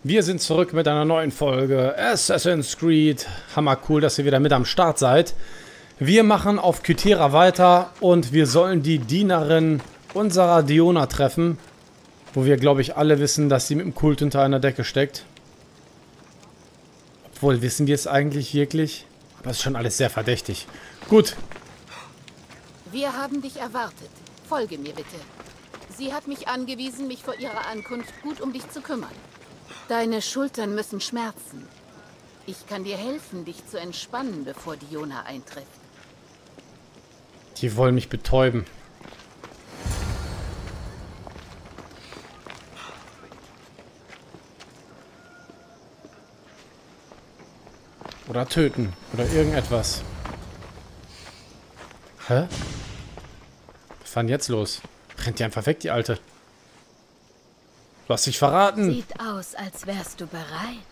Wir sind zurück mit einer neuen Folge Assassin's Creed. Hammer cool, dass ihr wieder mit am Start seid. Wir machen auf Kythera weiter und wir sollen die Dienerin unserer Diona treffen. Wo wir, glaube ich, alle wissen, dass sie mit dem Kult unter einer Decke steckt. Obwohl, wissen wir es eigentlich wirklich? Aber es ist schon alles sehr verdächtig. Gut. Wir haben dich erwartet. Folge mir bitte. Sie hat mich angewiesen, mich vor ihrer Ankunft gut um dich zu kümmern. Deine Schultern müssen schmerzen. Ich kann dir helfen, dich zu entspannen, bevor Diona eintrifft. Die wollen mich betäuben. Oder töten. Oder irgendetwas. Hä? Was war denn jetzt los? Rennt die einfach weg, die Alte? Du hast dich verraten. Sieht aus, als wärst du bereit.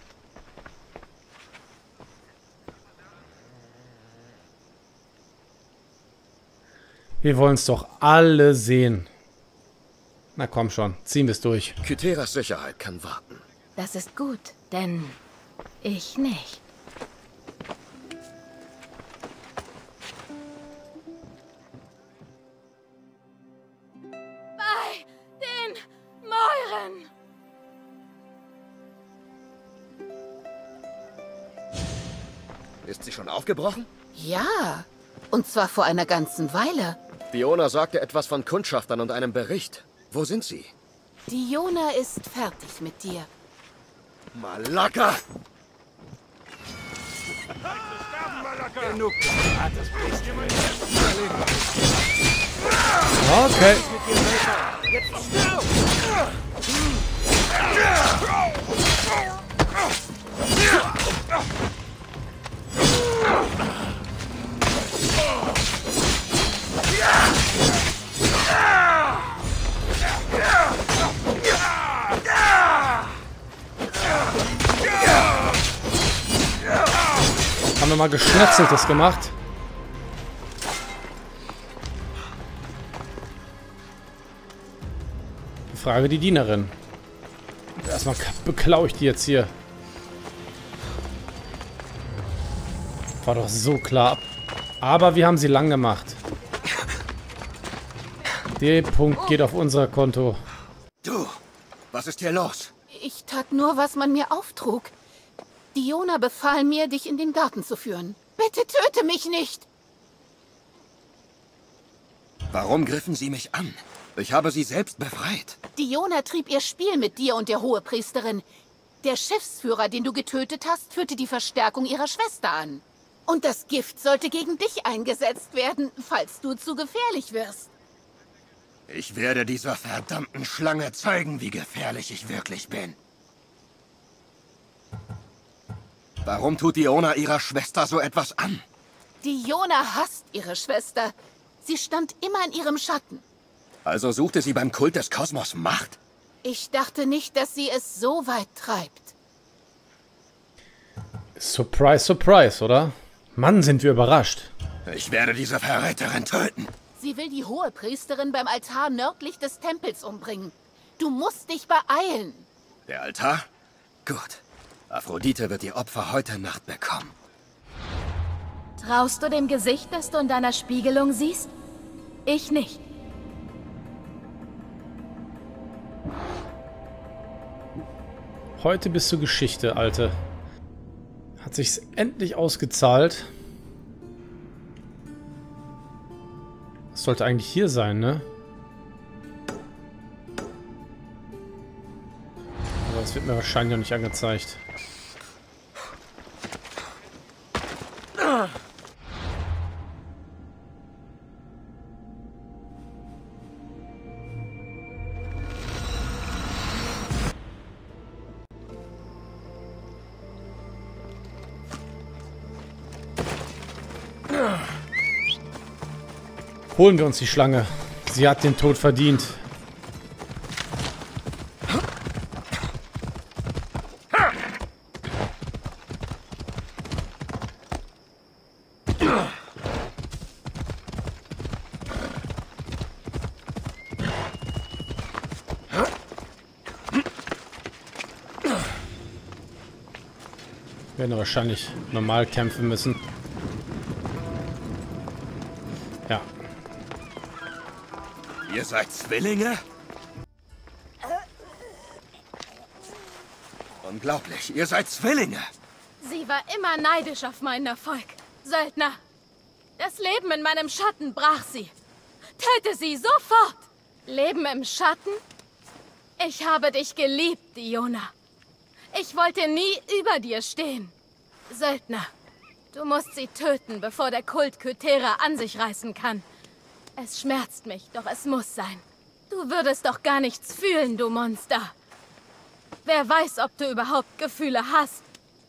Wir wollen es doch alle sehen. Na komm schon, ziehen wir es durch. Kytheras Sicherheit kann warten. Das ist gut, denn ich nicht. Bei den Mäuren! Ist sie schon aufgebrochen? Ja, und zwar vor einer ganzen Weile. Diona sagte etwas von Kundschaftern und einem Bericht. Wo sind sie? Diona ist fertig mit dir. Malaka! Okay. Haben wir mal Geschnetzeltes gemacht. Ich frage die Dienerin. Erstmal beklau ich die jetzt hier. War doch so klar. Aber wir haben sie lang gemacht. Der Punkt geht auf unser Konto. Du, was ist hier los? Ich tat nur, was man mir auftrug. Diona befahl mir, dich in den Garten zu führen. Bitte töte mich nicht! Warum griffen sie mich an? Ich habe sie selbst befreit. Diona trieb ihr Spiel mit dir und der Hohepriesterin. Der Schiffsführer, den du getötet hast, führte die Verstärkung ihrer Schwester an. Und das Gift sollte gegen dich eingesetzt werden, falls du zu gefährlich wirst. Ich werde dieser verdammten Schlange zeigen, wie gefährlich ich wirklich bin. Warum tut Diona ihrer Schwester so etwas an? Diona hasst ihre Schwester. Sie stand immer in ihrem Schatten. Also suchte sie beim Kult des Kosmos Macht? Ich dachte nicht, dass sie es so weit treibt. Surprise, surprise, oder? Mann, sind wir überrascht. Ich werde diese Verräterin töten. Sie will die Hohepriesterin beim Altar nördlich des Tempels umbringen. Du musst dich beeilen. Der Altar? Gut. Aphrodite wird ihr Opfer heute Nacht bekommen. Traust du dem Gesicht, das du in deiner Spiegelung siehst? Ich nicht. Heute bist du Geschichte, Alte. Hat sich's endlich ausgezahlt. Das sollte eigentlich hier sein, ne? Aber das wird mir wahrscheinlich noch nicht angezeigt. Holen wir uns die Schlange. Sie hat den Tod verdient. Werden wahrscheinlich normal kämpfen müssen. Ja. Ihr seid Zwillinge? Unglaublich, ihr seid Zwillinge. Sie war immer neidisch auf meinen Erfolg. Söldner, das Leben in meinem Schatten brach sie. Töte sie sofort! Leben im Schatten? Ich habe dich geliebt, Diona. Ich wollte nie über dir stehen. Söldner, du musst sie töten, bevor der Kult Kythera an sich reißen kann. Es schmerzt mich, doch es muss sein. Du würdest doch gar nichts fühlen, du Monster. Wer weiß, ob du überhaupt Gefühle hast.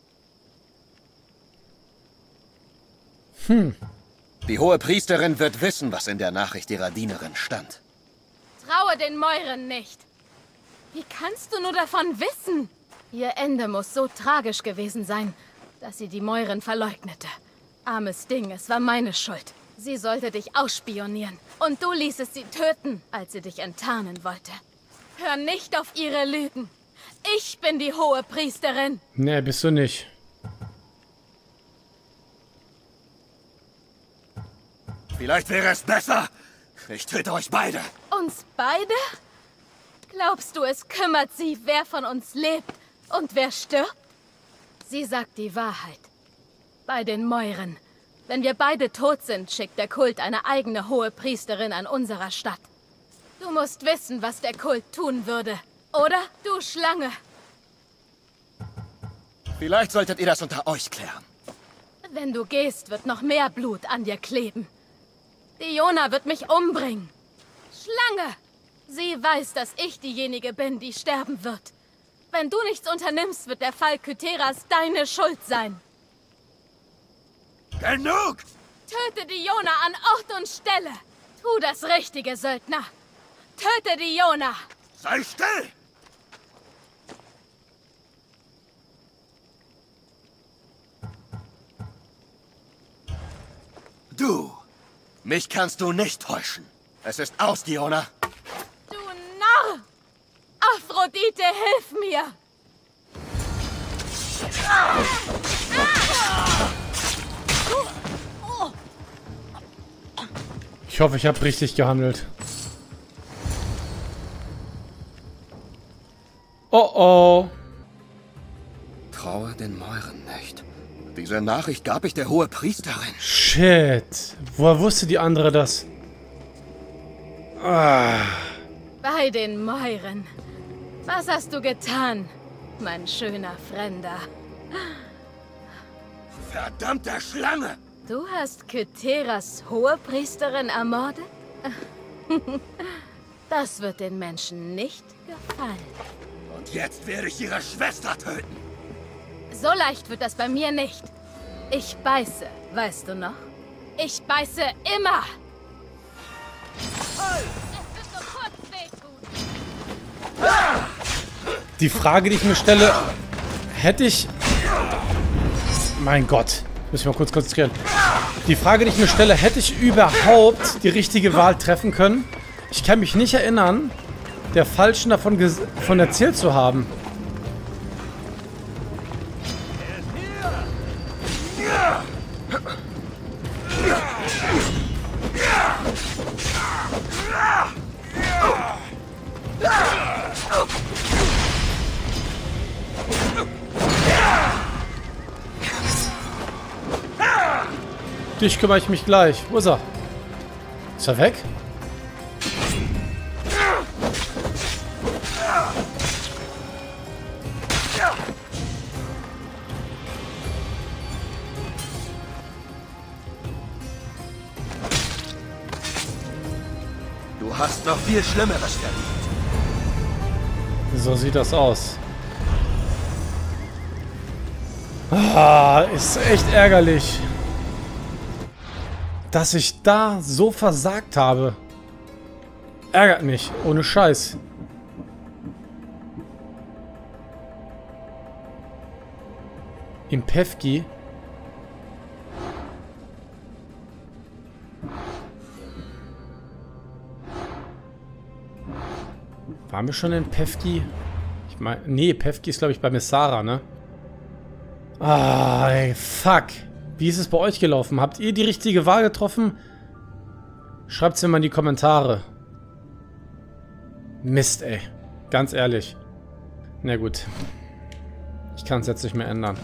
Die hohe Priesterin wird wissen, was in der Nachricht ihrer Dienerin stand. Traue den Mäuren nicht. Wie kannst du nur davon wissen? Ihr Ende muss so tragisch gewesen sein, dass sie die Mäuren verleugnete. Armes Ding, es war meine Schuld. Sie sollte dich ausspionieren. Und du ließest sie töten, als sie dich enttarnen wollte. Hör nicht auf ihre Lügen. Ich bin die hohe Priesterin. Nee, bist du nicht. Vielleicht wäre es besser, ich töte euch beide. Uns beide? Glaubst du, es kümmert sie, wer von uns lebt und wer stirbt? Sie sagt die Wahrheit. Bei den Mäuren. Wenn wir beide tot sind, schickt der Kult eine eigene hohe Priesterin an unserer Stadt. Du musst wissen, was der Kult tun würde. Oder, du Schlange? Vielleicht solltet ihr das unter euch klären. Wenn du gehst, wird noch mehr Blut an dir kleben. Diona wird mich umbringen. Schlange! Sie weiß, dass ich diejenige bin, die sterben wird. Wenn du nichts unternimmst, wird der Fall Kytheras deine Schuld sein. Genug! Töte Diona an Ort und Stelle. Tu das Richtige, Söldner. Töte Diona. Sei still! Du! Mich kannst du nicht täuschen. Es ist aus, Diona. Du Narr! Aphrodite, hilf mir! Ich hoffe, ich habe richtig gehandelt. Oh oh. Traue den Mäuren nicht. Diese Nachricht gab ich der hohe Priesterin. Shit. Woher wusste die andere das? Ah. Bei den Mäuren. Was hast du getan, mein schöner Fremder? Verdammte Schlange! Du hast Kytheras Hohepriesterin ermordet? Das wird den Menschen nicht gefallen. Und jetzt werde ich ihre Schwester töten. So leicht wird das bei mir nicht. Ich beiße, weißt du noch? Ich beiße immer! Es wird nur kurz wehtun. Die Frage, die ich mir stelle, hätte ich... Mein Gott. Muss ich mal kurz konzentrieren. Die Frage, die ich mir stelle, hätte ich überhaupt die richtige Wahl treffen können? Ich kann mich nicht erinnern, der Falschen davon erzählt zu haben. Dich kümmere ich mich gleich. Wo ist er? Ist er weg? Du hast noch viel Schlimmeres verdient. So sieht das aus. Ah, ist echt ärgerlich, dass ich da so versagt habe. Ärgert mich, ohne Scheiß. Impevki. Waren wir schon in Pevki? Ich meine, nee, Pevki ist glaube ich bei Messara, ne? Ah, ey, fuck. Wie ist es bei euch gelaufen? Habt ihr die richtige Wahl getroffen? Schreibt es mir mal in die Kommentare. Mist, ey. Ganz ehrlich. Na gut. Ich kann es jetzt nicht mehr ändern.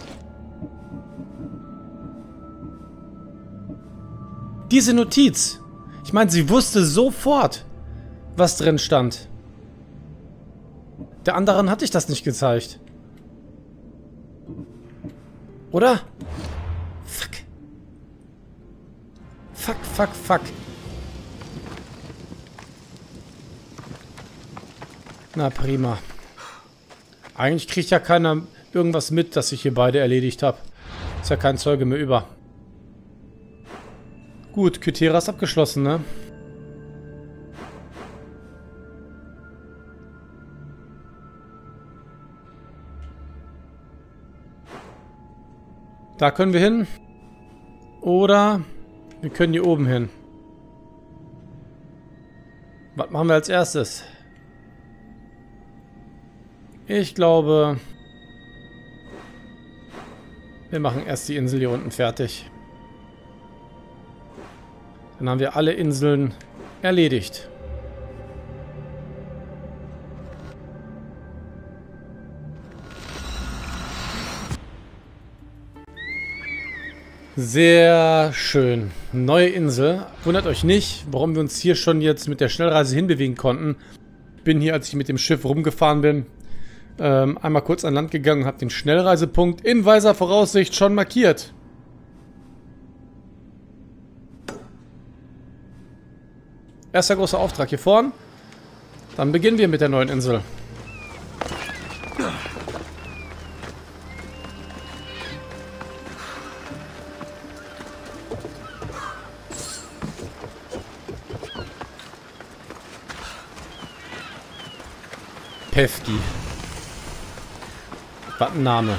Diese Notiz. Ich meine, sie wusste sofort, was drin stand. Der anderen hatte ich das nicht gezeigt. Oder? Fuck. Fuck, fuck, fuck. Na prima. Eigentlich kriegt ja keiner irgendwas mit, dass ich hier beide erledigt habe. Ist ja kein Zeuge mehr über. Gut, Kythera ist abgeschlossen, ne? Da können wir hin. Oder wir können hier oben hin. Was machen wir als erstes? Ich glaube, wir machen erst die Insel hier unten fertig. Dann haben wir alle Inseln erledigt. Sehr schön. Neue Insel. Wundert euch nicht, warum wir uns hier schon jetzt mit der Schnellreise hinbewegen konnten. Ich bin hier, als ich mit dem Schiff rumgefahren bin, einmal kurz an Land gegangen und habe den Schnellreisepunkt in weiser Voraussicht schon markiert. Erster großer Auftrag hier vorn. Dann beginnen wir mit der neuen Insel. Pefki. Was ein Name.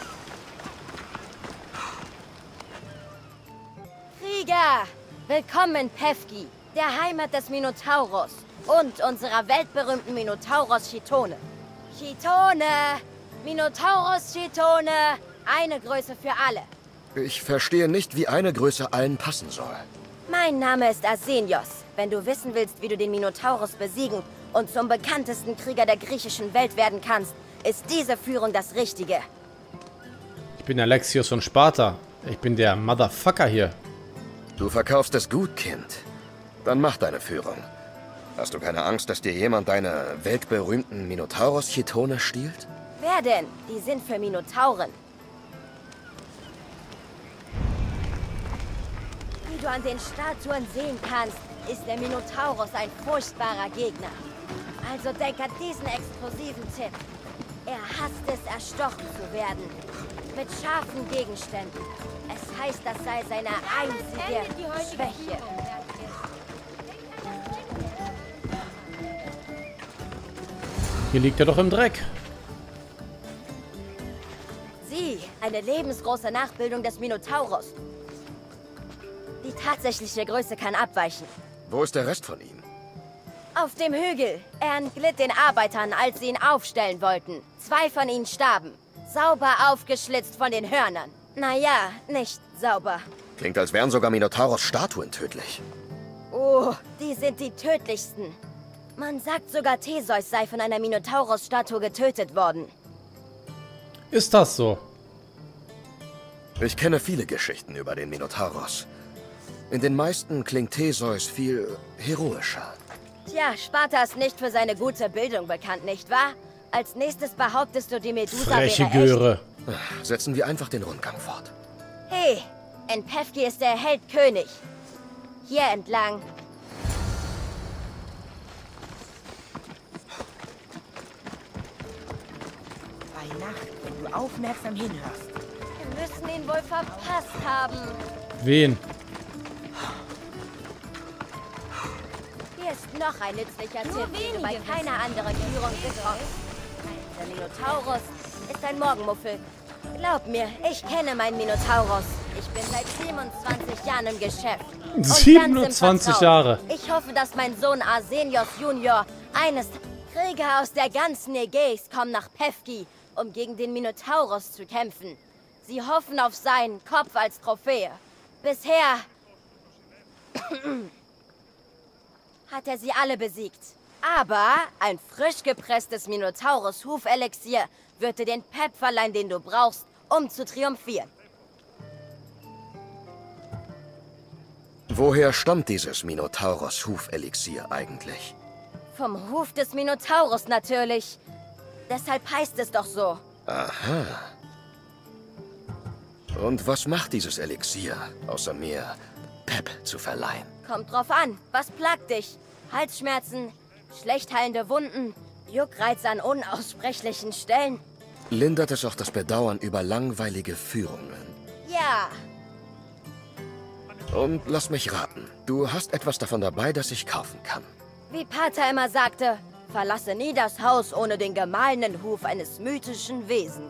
Krieger! Willkommen in Pefki, der Heimat des Minotauros und unserer weltberühmten Minotauros Chitone. Chitone! Minotauros Chitone! Eine Größe für alle. Ich verstehe nicht, wie eine Größe allen passen soll. Mein Name ist Arsenios. Wenn du wissen willst, wie du den Minotauros besiegen und zum bekanntesten Krieger der griechischen Welt werden kannst, ist diese Führung das Richtige. Ich bin Alexios von Sparta. Ich bin der Motherfucker hier. Du verkaufst es gut, Kind. Dann mach deine Führung. Hast du keine Angst, dass dir jemand deine weltberühmten Minotauros-Chitone stiehlt? Wer denn? Die sind für Minotauren. Wie du an den Statuen sehen kannst, ist der Minotauros ein furchtbarer Gegner. Also denk an diesen explosiven Tipp. Er hasst es, erstochen zu werden. Mit scharfen Gegenständen. Es heißt, das sei seine einzige Schwäche. Hier liegt er doch im Dreck. Sie, eine lebensgroße Nachbildung des Minotauros. Die tatsächliche Größe kann abweichen. Wo ist der Rest von ihm? Auf dem Hügel. Er entglitt den Arbeitern, als sie ihn aufstellen wollten. 2 von ihnen starben. Sauber aufgeschlitzt von den Hörnern. Naja, nicht sauber. Klingt, als wären sogar Minotauros-Statuen tödlich. Oh, die sind die tödlichsten. Man sagt sogar, Theseus sei von einer Minotauros-Statue getötet worden. Ist das so? Ich kenne viele Geschichten über den Minotauros. In den meisten klingt Theseus viel heroischer. Tja, Sparta ist nicht für seine gute Bildung bekannt, nicht wahr? Als nächstes behauptest du, die Medusa Freche wäre Göre. Setzen wir einfach den Rundgang fort. Hey, in Pefki ist der Held König. Hier entlang. Bei Nacht, wenn du aufmerksam hinhörst. Wir müssen ihn wohl verpasst haben. Wen? Hier ist noch ein nützlicher Tipp, den du bei keiner anderen Führung bekommst. Der Minotauros ist ein Morgenmuffel. Glaub mir, ich kenne meinen Minotauros. Ich bin seit 27 Jahren im Geschäft. Und 27 ganz im Vertrauen. Jahre. Ich hoffe, dass mein Sohn Arsenios Junior eines Krieger aus der ganzen Ägäis kommen nach Pefki, um gegen den Minotauros zu kämpfen. Sie hoffen auf seinen Kopf als Trophäe. Bisher hat er sie alle besiegt. Aber ein frisch gepresstes Minotaurus-Hufelixier wird dir den Pep verleihen, den du brauchst, um zu triumphieren. Woher stammt dieses Minotaurus-Hufelixier eigentlich? Vom Huf des Minotaurus natürlich. Deshalb heißt es doch so. Aha. Und was macht dieses Elixier, außer mir Pep zu verleihen? Kommt drauf an, was plagt dich? Halsschmerzen, schlecht heilende Wunden, Juckreiz an unaussprechlichen Stellen? Lindert es auch das Bedauern über langweilige Führungen? Ja. Und lass mich raten, du hast etwas davon dabei, das ich kaufen kann. Wie Pater immer sagte, verlasse nie das Haus ohne den gemahlenen Huf eines mythischen Wesens.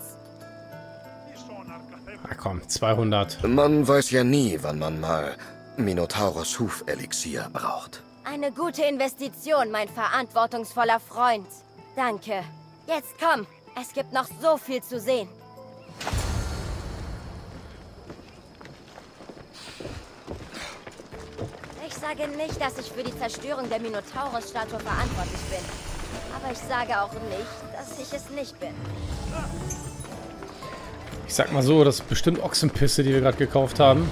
Na komm, 200. Man weiß ja nie, wann man mal Minotaurus Hufelixier braucht. Eine gute Investition, mein verantwortungsvoller Freund. Danke. Jetzt komm, es gibt noch so viel zu sehen. Ich sage nicht, dass ich für die Zerstörung der Minotaurus-Statue verantwortlich bin. Aber ich sage auch nicht, dass ich es nicht bin. Ich sag mal so, das ist bestimmt Ochsenpisse, die wir gerade gekauft haben.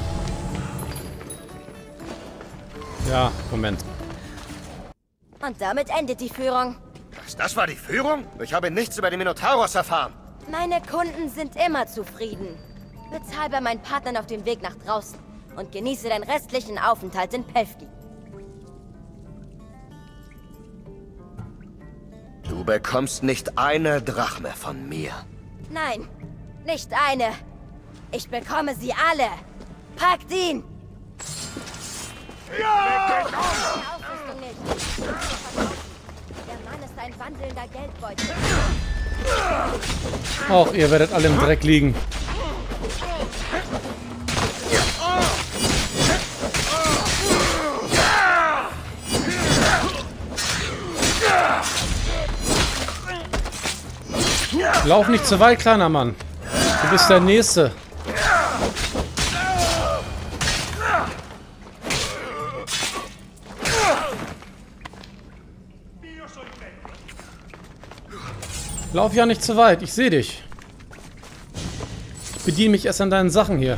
Ja, Moment. Und damit endet die Führung. Das war die Führung? Ich habe nichts über den Minotaurus erfahren. Meine Kunden sind immer zufrieden. Bezahl bei meinen Partnern auf dem Weg nach draußen und genieße deinen restlichen Aufenthalt in Pelfki. Du bekommst nicht eine Drachme von mir. Nein, nicht eine. Ich bekomme sie alle. Packt ihn! Ja! Aufrüstung nicht. Der Mann ist ein wandelnder Geldbeutel. Auch ihr werdet alle im Dreck liegen. Lauf nicht zu weit, kleiner Mann. Du bist der Nächste. Lauf ja nicht zu weit, ich sehe dich. Ich bediene mich erst an deinen Sachen hier.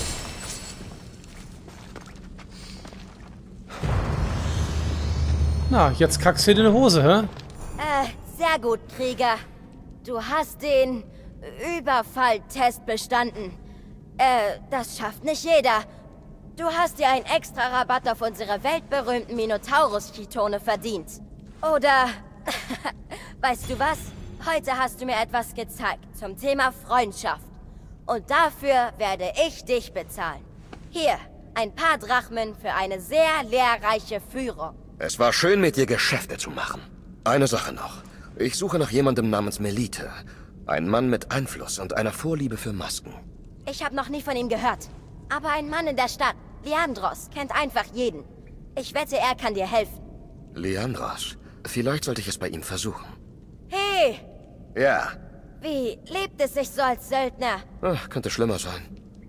Na, jetzt kackst du dir in die Hose, hä? Sehr gut, Krieger. Du hast den Überfalltest bestanden. Das schafft nicht jeder. Du hast dir einen extra Rabatt auf unsere weltberühmten Minotaurus-Chitone verdient. Oder, weißt du was? Heute hast du mir etwas gezeigt zum Thema Freundschaft. Und dafür werde ich dich bezahlen. Hier, ein paar Drachmen für eine sehr lehrreiche Führung. Es war schön, mit dir Geschäfte zu machen. Eine Sache noch. Ich suche nach jemandem namens Melite. Ein Mann mit Einfluss und einer Vorliebe für Masken. Ich habe noch nie von ihm gehört. Aber ein Mann in der Stadt, Leandros, kennt einfach jeden. Ich wette, er kann dir helfen. Leandros. Vielleicht sollte ich es bei ihm versuchen. Hey! Ja. Wie lebt es sich so als Söldner? Ach, könnte schlimmer sein.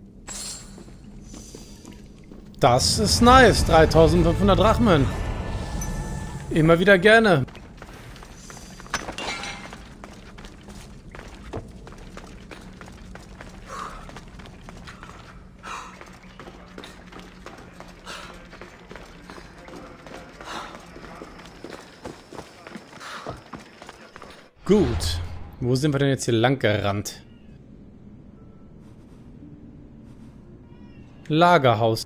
Das ist nice. 3500 Drachmen. Immer wieder gerne. Gut. Wo sind wir denn jetzt hier lang gerannt? Lagerhaus.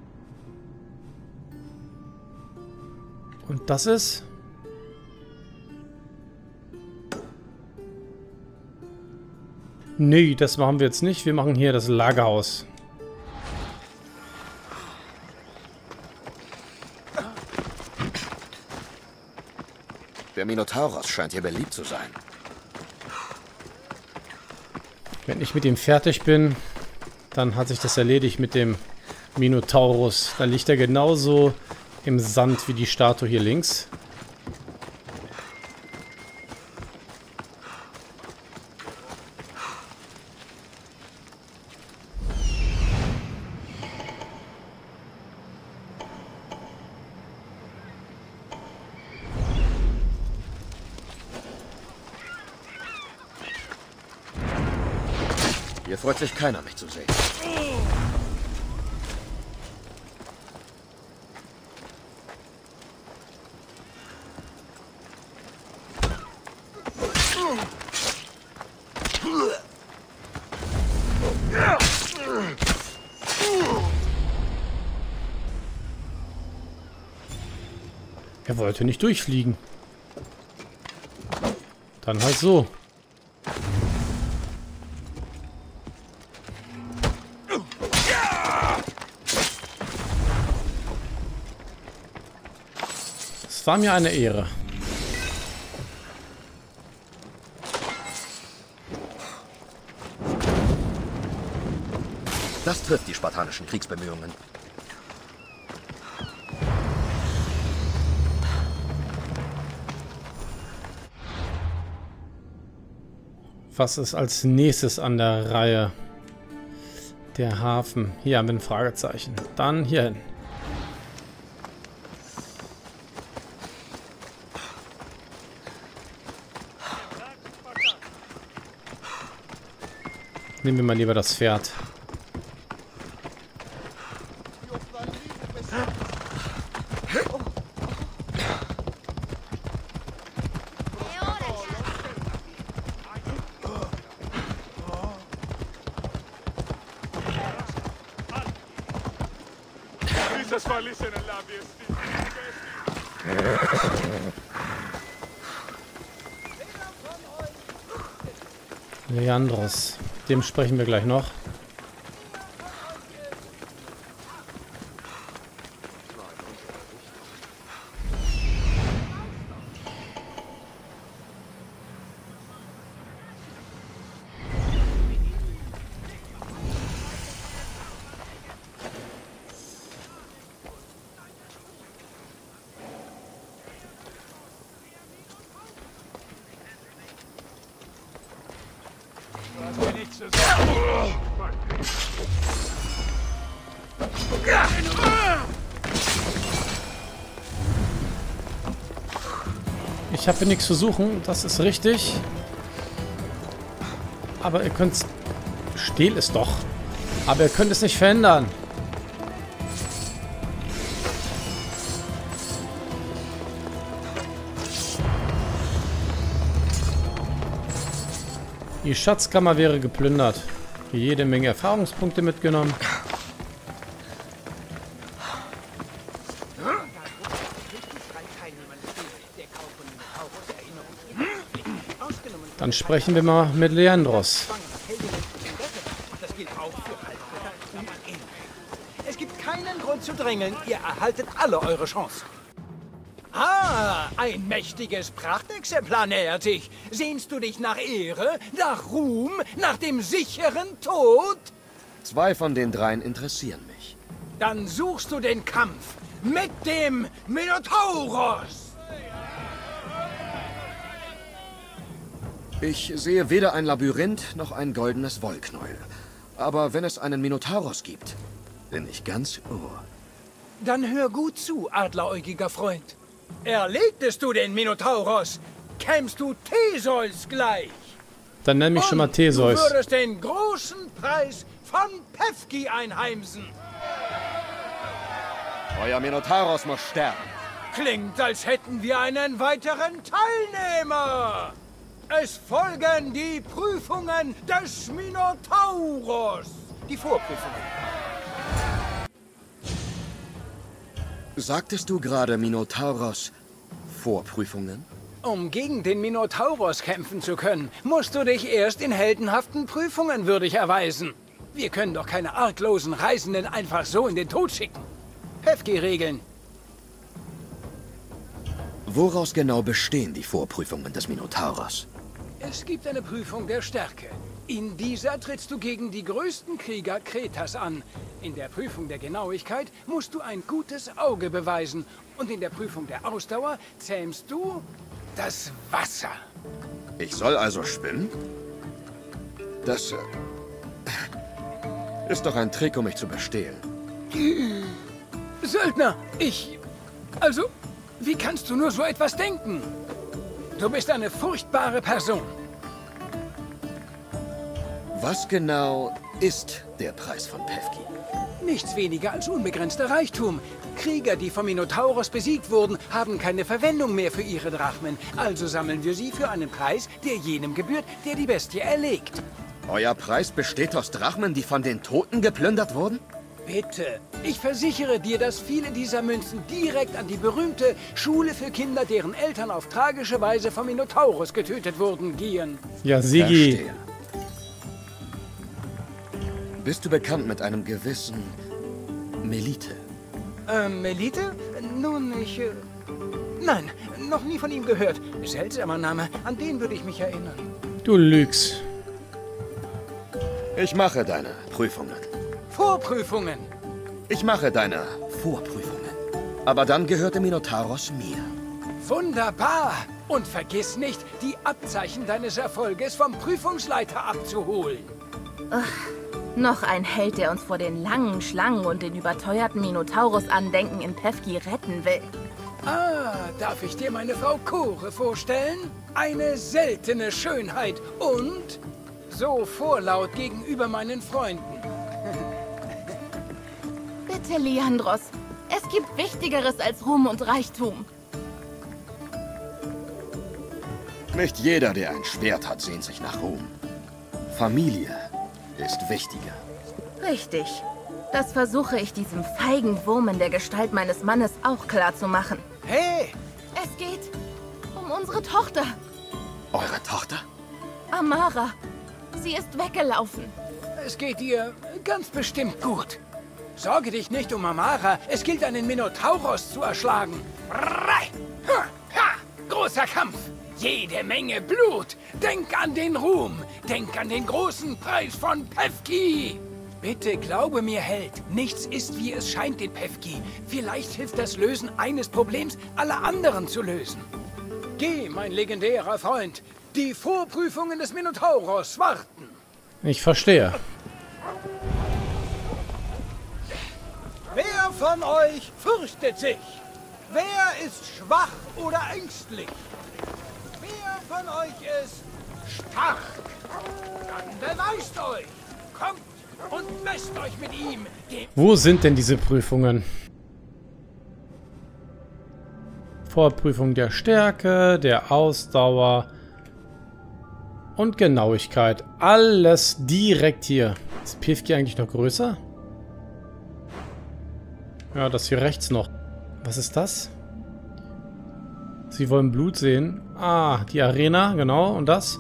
Und das ist? Nee, das machen wir jetzt nicht. Wir machen hier das Lagerhaus. Der Minotaurus scheint hier beliebt zu sein. Wenn ich mit ihm fertig bin, dann hat sich das erledigt mit dem Minotaurus. Da liegt er genauso im Sand wie die Statue hier links. Hier freut sich keiner, mich zu sehen. Er wollte nicht durchfliegen. Dann halt so. Es war mir eine Ehre. Das trifft die spartanischen Kriegsbemühungen. Was ist als nächstes an der Reihe? Der Hafen. Hier haben wir ein Fragezeichen. Dann hier hin. Nehmen wir mal lieber das Pferd. Leandros. Dem sprechen wir gleich noch. Ich habe hier nichts zu suchen, das ist richtig. Aber ihr könnt es... Stehl es doch. Aber ihr könnt es nicht verändern. Die Schatzkammer wäre geplündert. Jede Menge Erfahrungspunkte mitgenommen. Dann sprechen wir mal mit Leandros. Es gibt keinen Grund zu drängeln. Ihr erhaltet alle eure Chance. Ah, ein mächtiges Prachtexemplar nähert sich. Sehnst du dich nach Ehre, nach Ruhm, nach dem sicheren Tod? 2 von den 3 interessieren mich. Dann suchst du den Kampf mit dem Minotauros. Ich sehe weder ein Labyrinth noch ein goldenes Wollknäuel. Aber wenn es einen Minotauros gibt, bin ich ganz ohr. Dann hör gut zu, adleräugiger Freund. Erlegtest du den Minotauros, kämst du Theseus gleich. Dann nenn mich schon mal Theseus. Du würdest den großen Preis von Pefki einheimsen. Euer Minotauros muss sterben. Klingt, als hätten wir einen weiteren Teilnehmer. Es folgen die Prüfungen des Minotauros. Die Vorprüfungen. Sagtest du gerade Minotauros Vorprüfungen? Um gegen den Minotauros kämpfen zu können, musst du dich erst in heldenhaften Prüfungen würdig erweisen. Wir können doch keine arglosen Reisenden einfach so in den Tod schicken. Pefki-Regeln. Woraus genau bestehen die Vorprüfungen des Minotauros? Es gibt eine Prüfung der Stärke. In dieser trittst du gegen die größten Krieger Kretas an. In der Prüfung der Genauigkeit musst du ein gutes Auge beweisen. Und in der Prüfung der Ausdauer zähmst du das Wasser. Ich soll also schwimmen? Das ist doch ein Trick, um mich zu bestehlen. Söldner, Also, wie kannst du nur so etwas denken? Du bist eine furchtbare Person. Was genau ist der Preis von Pefki? Nichts weniger als unbegrenzter Reichtum. Krieger, die vom Minotaurus besiegt wurden, haben keine Verwendung mehr für ihre Drachmen. Also sammeln wir sie für einen Preis, der jenem gebührt, der die Bestie erlegt. Euer Preis besteht aus Drachmen, die von den Toten geplündert wurden? Bitte, ich versichere dir, dass viele dieser Münzen direkt an die berühmte Schule für Kinder, deren Eltern auf tragische Weise vom Minotaurus getötet wurden, gehen. Ja, Sigi. Verstehe. Bist du bekannt mit einem gewissen Melite? Melite? Nun, nein, noch nie von ihm gehört. Seltsamer Name, an den würde ich mich erinnern. Du lügst. Ich mache deine Prüfungen. Vorprüfungen. Ich mache deine Vorprüfungen. Aber dann gehört der Minotaurus mir. Wunderbar. Und vergiss nicht, die Abzeichen deines Erfolges vom Prüfungsleiter abzuholen. Noch ein Held, der uns vor den langen Schlangen und den überteuerten Minotaurus-Andenken in Pefki retten will. Ah, darf ich dir meine Frau Kore vorstellen? Eine seltene Schönheit und so vorlaut gegenüber meinen Freunden. Bitte, Leandros. Es gibt Wichtigeres als Ruhm und Reichtum. Nicht jeder, der ein Schwert hat, sehnt sich nach Ruhm. Familie ist wichtiger. Richtig. Das versuche ich diesem feigen Wurm in der Gestalt meines Mannes auch klar zu machen. Hey! Es geht um unsere Tochter, Eure Tochter? Amara. Sie ist weggelaufen. Es geht dir ganz bestimmt gut. Sorge dich nicht um Amara. Es gilt, einen Minotaurus zu erschlagen. Rei! Ha! Ha! Großer Kampf. Jede Menge Blut. Denk an den Ruhm. Denk an den großen Preis von Pefki. Bitte glaube mir, Held. Nichts ist, wie es scheint in Pefki. Vielleicht hilft das Lösen eines Problems, alle anderen zu lösen. Geh, mein legendärer Freund. Die Vorprüfungen des Minotauros warten. Ich verstehe. Wer von euch fürchtet sich? Wer ist schwach oder ängstlich? Wer von euch ist stark? Dann beweist euch! Kommt und messt euch mit ihm! Wo sind denn diese Prüfungen? Vorprüfung der Stärke, der Ausdauer und Genauigkeit. Alles direkt hier. Ist Pefki eigentlich noch größer? Ja, das hier rechts noch. Was ist das? Sie wollen Blut sehen. Ah, die Arena, genau. Und das?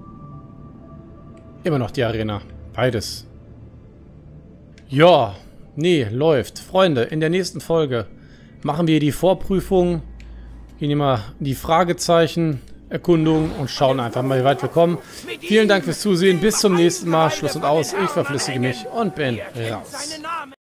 Immer noch die Arena. Beides. Ja, nee, läuft. Freunde, in der nächsten Folge machen wir die Vorprüfung. Gehen hier mal die Fragezeichen, Erkundung und schauen einfach mal, wie weit wir kommen. Vielen Dank fürs Zusehen. Bis zum nächsten Mal. Schluss und aus. Ich verflüssige mich und bin raus.